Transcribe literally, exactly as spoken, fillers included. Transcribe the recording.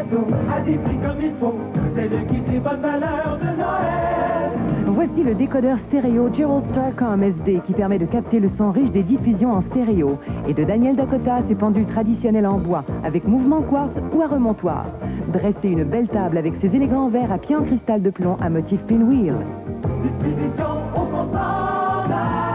gâteaux à des prix comme il faut. C'est le kit des bonnes valeurs de Noël. Voici le décodeur stéréo Gerald Starcom S D qui permet de capter le son riche des diffusions en stéréo. Et de Daniel Dakota, ses pendules traditionnelles en bois avec mouvement quartz ou à remontoir. Dressez une belle table avec ses élégants verres à pied en cristal de plomb à motif pinwheel. Distribution au comptoir.